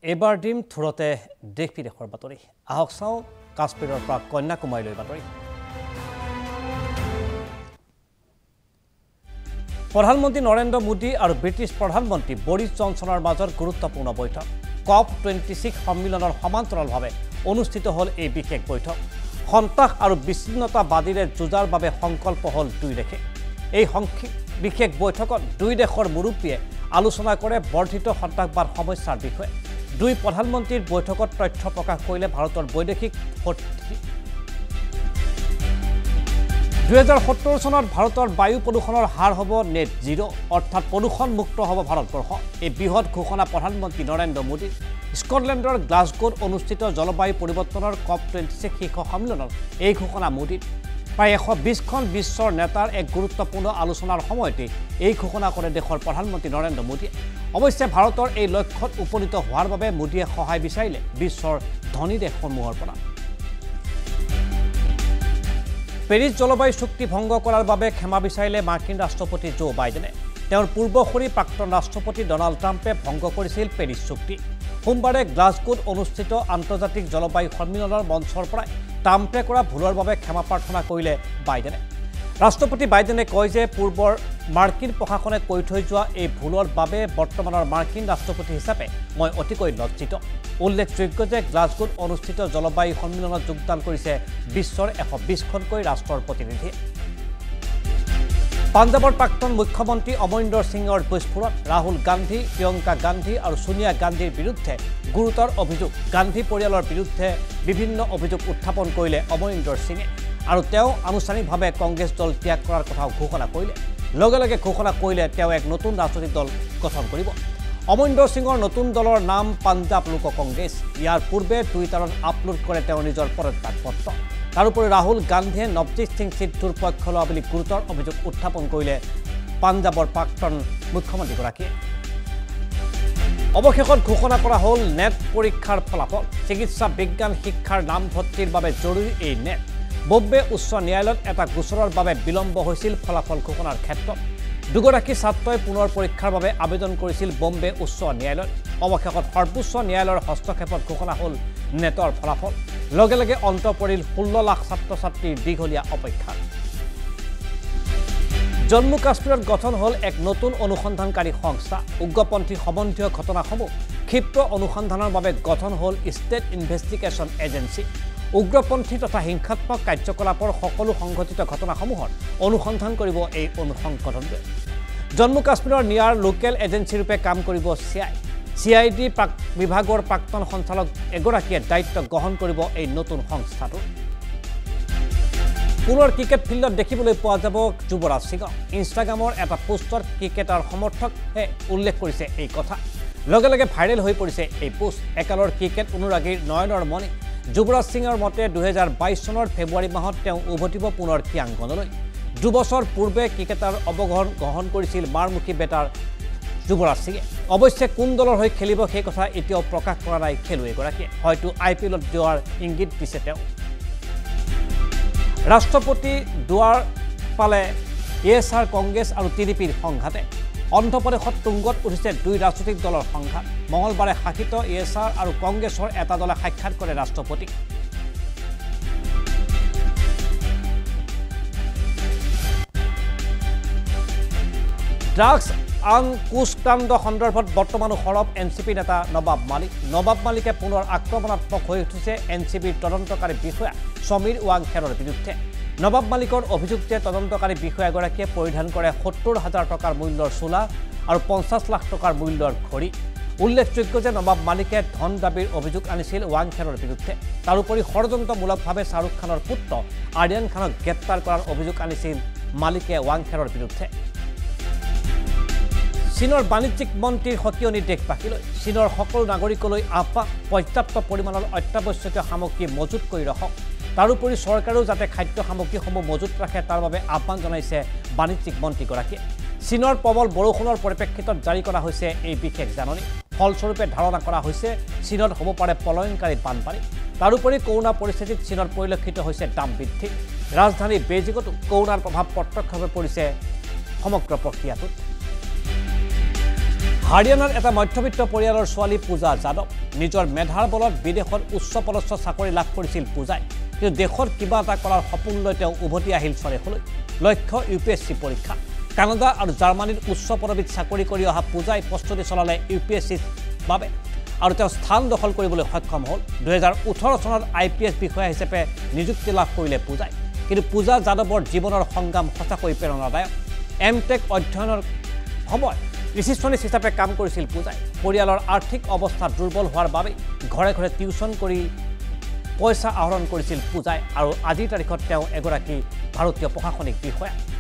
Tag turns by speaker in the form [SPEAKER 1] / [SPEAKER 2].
[SPEAKER 1] এবাৰ দিম থুৰতে দেশ বিদেশৰ বাতৰি আহক চাও কাশ্মীৰৰ পৰা কন্যাকুমাৰীলৈ বাতৰি প্ৰধানমন্ত্ৰী নৰেন্দ্ৰ মোদী আৰু ব্ৰিটিছ প্ৰধানমন্ত্ৰী বৰিছ জনছনৰ মাজত গুৰুত্বপূৰ্ণ বৈঠক COP26 সন্মিলনৰ সমান্তৰালভাৱে অনুষ্ঠিত হ'ল এই বিশেষ বৈঠক সন্ত্ৰাস আৰু বিচ্ছিন্নতাবাদীৰে যুঁজাৰ বাবে সংকল্প হ'ল দুই দেশে এই বিশেষ বৈঠকত দুই দেশৰ মুৰব্বীয়ে আলোচনা কৰে বৰ্ধিত সন্ত্ৰাসবাদ সমস্যাৰ বিষয়ে দুই প্ৰধানমন্ত্ৰীৰ বৈঠকত তথ্য প্ৰকাশ কৰিলে ভাৰতৰ বৈদেশিক 2070 চনত ভাৰতৰ বায়ু প্ৰদূষণৰ হাৰ হ'ব নেট জিৰ' অৰ্থাৎ প্ৰদূষণ মুক্ত হ'ব ভাৰতবৰ্ষ এই বৃহৎ ঘোষণা প্ৰধানমন্ত্ৰী নৰেন্দ্ৰ মোদী স্কটলেণ্ডৰ গ্লাছগোত অনুষ্ঠিত জলবায়ু পৰিৱৰ্তনৰ COP26 শীৰ্ষ সন্মিলনত এই ঘোষণা মোদীৰ প্ৰায় 120খন বিশ্বৰ নেতাৰ এক গুৰুত্বপূৰ্ণ আলোচনাৰ সময়তে এই ঘোষণা কৰে দেশৰ প্ৰধানমন্ত্ৰী নৰেন্দ্ৰ মোদীয়ে অৱশ্যে ভাৰতৰ এই লক্ষ্যত উপনীত হোৱাৰ বাবে মোদীয়ে সহায় বিচাৰিলে বিশ্বৰ ধনী দেশসমূহৰ পৰা পেৰিছ জলবায়ু চুক্তি ভংগ কৰাৰ বাবে ক্ষমা বিচাৰিলে মাৰ্কিন ৰাষ্ট্ৰপতি জো বাইডেনে তেওঁৰ পূৰ্বসূৰী প্ৰাক্তন ৰাষ্ট্ৰপতি ডনাল্ড ট্ৰাম্পে ভংগ কৰিছিল পেৰিছ চুক্তি সোমবাৰে গ্লাছগোত অনুষ্ঠিত আন্তৰ্জাতিক জলবায়ু সন্মিলনৰ মঞ্চৰ পৰা ট্ৰাম্পে কৰা ভুলৰ বাবে ক্ষমা প্ৰাৰ্থনা কৰিলে বাইডেনে ৰাষ্ট্ৰপতি বাইডেনে কয় যে পূৰ্বৰ মাৰ্কিন প্ৰশাসনে কৈ থৈ যোৱা এই ভুলৰ বাবে বৰ্তমানৰ মাৰ্কিন ৰাষ্ট্ৰপতি হিচাপে মই অতিকৈ লজ্জিত উল্লেখযোগ্য যে গ্লাছগোত অনুষ্ঠিত জলবায়ু সন্মিলনত যোগদান কৰিছে বিশ্বৰ 120খনকৈ ৰাষ্ট্ৰৰ প্ৰতিনিধিয়ে পাঞ্জাবৰ প্ৰাক্তন মুখ্যমন্ত্ৰী অমৰিন্দৰ সিঙৰ বিস্ফোৰণ ৰাহুল গান্ধী প্ৰিয়ংকা গান্ধী আৰু সোনিয়া গান্ধীৰ বিৰুদ্ধে গুৰুতৰ অভিযোগ গান্ধী পৰিয়ালৰ বিৰুদ্ধে বিভিন্ন অভিযোগ উত্থাপন কৰিলে অমৰিন্দৰ সিঙে আৰু তেওঁ আনুষ্ঠানিকভাৱে কংগ্ৰেছ দল ত্যাগ কৰাৰ কথা ঘোষণা কৰিলে লগে লগে ঘোষণা কৰিলে তেওঁ এক নতুন ৰাজনৈতিক দল গঠন কৰিব অমৰিন্দৰ সিঙৰ নতুন দলৰ নাম পাঞ্জাব লোক কংগ্ৰেছ ইয়াৰ পূৰ্বে টুইটাৰত আপলোড কৰে তেওঁ নিজৰ পদত্যাগ পত্ৰ তাৰোপৰি ৰাহুল গান্ধীয়ে নৱজিৎ সিং সিদ্ধুৰ পক্ষ লোৱা বুলি গুৰুতৰ অভিযোগ উত্থাপন কৰিলে পাঞ্জাবৰ প্ৰাক্তন মুখ্যমন্ত্ৰীগৰাকীয়ে অৱশেষত ঘোষণা কৰা হ'ল নেট পৰীক্ষাৰ ফলাফল চিকিৎসা বিজ্ঞান শিক্ষাৰ নামভৰ্তিৰ বাবে জৰুৰী এই নেট বম্বে উচ্চ ন্যায়ালয়ত এটা গোচৰৰ বাবে বিলম্ব হৈছিল ফলাফল ঘোষণাৰ ক্ষেত্ৰত দুগৰাকী ছাত্ৰই পুনৰ পৰীক্ষাৰ বাবে আবেদন কৰিছিল বম্বে উচ্চ ন্যায়ালয়ত অৱশেষত সৰ্বোচ্চ ন্যায়ালয়ৰ হস্তক্ষেপত ঘোষণা হ'ল নেটৰ ফলাফল লগে লগে অন্ত পৰিল 16 লাখ ছাত্ৰ ছাত্ৰীৰ দীঘলীয়া অপেক্ষা জম্মু কাশ্মীৰত গঠন হ'ল এক নতুন অনুসন্ধানকাৰী সংস্থা উগ্ৰপন্থী সম্বন্ধীয় ঘটনাসমূহ ক্ষিপ্ৰ অনুসন্ধানৰ বাবে গঠন হ'ল ষ্টেট ইনভেষ্টিগেশ্যন এজেন্সি উগ্ৰপন্থী তথা হিংসাত্মক কাৰ্যকলাপৰ সকলো সংঘটিত ঘটনাসমূহৰ অনুসন্ধান কৰিব এই সংগঠনটোৱে জম্মু কাশ্মীৰৰ নিয়াৰ লোকেল এজেন্সি ৰূপে কাম কৰিব চিআইডি বিভাগৰ প্ৰাক্তন সঞ্চালক এগৰাকীয়ে দায়িত্ব গ্ৰহণ কৰিব এই নতুন সংস্থাটো পুনৰ ক্ৰিকেট ফিল্ডত দেখিবলৈ পোৱা যাব যুৱৰাজ সিঙক ইনষ্টাগ্ৰামৰ এটা পোষ্টত ক্ৰিকেটাৰ সমৰ্থকে উল্লেখ কৰিছে এই কথা লগে লগে ভাইৰেল হৈ পৰিছে এই পোষ্ট একালৰ ক্ৰিকেট অনুৰাগীৰ নয়নৰ মণি যুৱৰাজ সিঙৰ মতে 2022 চনৰ ফেব্ৰুৱাৰী মাহত তেওঁ উভতিব পুনৰ ক্ৰীড়াংগনলৈ দুবছৰ পূৰ্বে ক্ৰিকেটাৰ অৱগহন গ্ৰহণ কৰিছিল মাৰমুখী বেটাৰ যুৱৰাজ সিঙে অৱশ্যে কোন দলৰ হৈ খেলিব সেই কথা এতিয়াও প্ৰকাশ কৰা নাই খেলুৱৈগৰাকীয়ে হয়তো IPLত যোৱাৰ ইংগিত দিছে তেওঁ ৰাষ্ট্ৰপতি দুৱাৰ পালে ESR কংগ্ৰেছ আৰু TDPৰ সংঘাতে অন্ধ্ৰপ্ৰদেশত তুংগত উঠিছে দুই ৰাজনৈতিক দলৰ সংঘাত মঙলবাৰে শাসিত ESR আৰু কংগ্ৰেছৰ এটা দলে সাক্ষাৎ কৰে ৰাষ্ট্ৰপতিক ড্ৰাগছ আংকুশকাণ্ড সন্দৰ্ভত বৰ্তমানো সৰব এনচিপি নেতা নবাব মালিকে পুনৰ আক্ৰমণাত্মক হৈ উঠিছে এনচিপিৰ তদন্তকাৰী বিষয়া সমীৰ ৱাংখেৰৰ বিৰুদ্ধে নবাব মালিকৰ অভিযুক্তে তদন্তকাৰী বিষয়াগৰাকীয়ে পৰিধান কৰে 70,000 টকাৰ মূল্যৰ চোলা আৰু 50 লাখ টকাৰ মূল্যৰ ঘড়ী উল্লেখযোগ্য যে নবাব মালিকে ধন দাবীৰ অভিযোগ আনিছিল ৱাংখেৰৰ বিৰুদ্ধে তাৰোপৰি ষড়যন্ত্ৰমূলকভাৱে শাহৰুখ খানৰ পুত্ৰ আৰিয়ান খানক গ্ৰেপ্তাৰ কৰাৰ অভিযোগ আনিছিল মালিকে ৱাংখেৰৰ বিৰুদ্ধে চীনৰ বাণিজ্যিক মন্ত্ৰীৰ সকিয়নি দেশবাসীলৈ চীনৰ সকলো নাগৰিকলৈ আহ্বান পৰ্যাপ্ত পৰিমাণৰ অত্যাৱশ্যকীয় সামগ্ৰী মজুত কৰি ৰাখক তাৰোপৰি চৰকাৰেও যাতে খাদ্য সামগ্ৰীসমূহ মজুত ৰাখে তাৰ বাবে আহ্বান জনাইছে বাণিজ্যিক মন্ত্ৰীগৰাকীয়ে চীনৰ প্ৰবল বৰষুণৰ পৰিপ্ৰেক্ষিতত জাৰি কৰা হৈছে এই বিশেষ জাননী ফলস্বৰূপে ধাৰণা কৰা হৈছে চীনত হ'ব পাৰে পলায়নকাৰী বানপানী তাৰোপৰি কৰোনা পৰিস্থিতিত চীনত পৰিলক্ষিত হৈছে দাম বৃদ্ধি ৰাজধানী বেইজিঙতো কৰোনাৰ প্ৰভাৱ প্ৰত্যক্ষভাৱে পৰিছে সমগ্ৰ প্ৰক্ৰিয়াটোত হাৰিয়ানাৰ এটা মধ্যবিত্ত পৰিয়ালৰ ছোৱালী পূজা যাদৱ নিজৰ মেধাৰ বলত বিদেশত উচ্চ পদস্থ চাকৰি লাভ কৰিছিল পূজাই কিন্তু দেশত কিবা এটা কৰাৰ সপোন লৈ তেওঁ উভতি আহিল স্বদেশলৈ লক্ষ্য UPSC পৰীক্ষা কানাডা আৰু জাৰ্মানীত উচ্চ পদবীত চাকৰি কৰি অহা পূজাই প্ৰস্তুতি চলালে UPSCৰ বাবে আৰু তেওঁ স্থান দখল কৰিবলৈ সক্ষম হ'ল 2018 চনত IPS বিষয়া হিচাপে নিযুক্তি লাভ কৰিলে পূজাই কিন্তু পূজা যাদৱৰ জীৱনৰ সংগ্ৰাম সঁচাকৈ প্ৰেৰণাদায়ক এমটেক অধ্যয়নৰ সময় ৰিচিপশ্যনিষ্ট হিচাপে কাম কৰিছিল পূজাই পৰিয়ালৰ আৰ্থিক অৱস্থা দুৰ্বল হোৱাৰ বাবে ঘৰে ঘৰে টিউচন কৰি পইচা আহৰণ কৰিছিল পূজাই আৰু আজিৰ তাৰিখত তেওঁ এগৰাকী ভাৰতীয় প্ৰশাসনিক বিষয়া